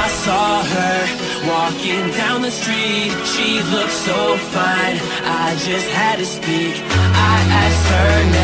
I saw her walking down the street. She looked so fine, I just had to speak. I asked her name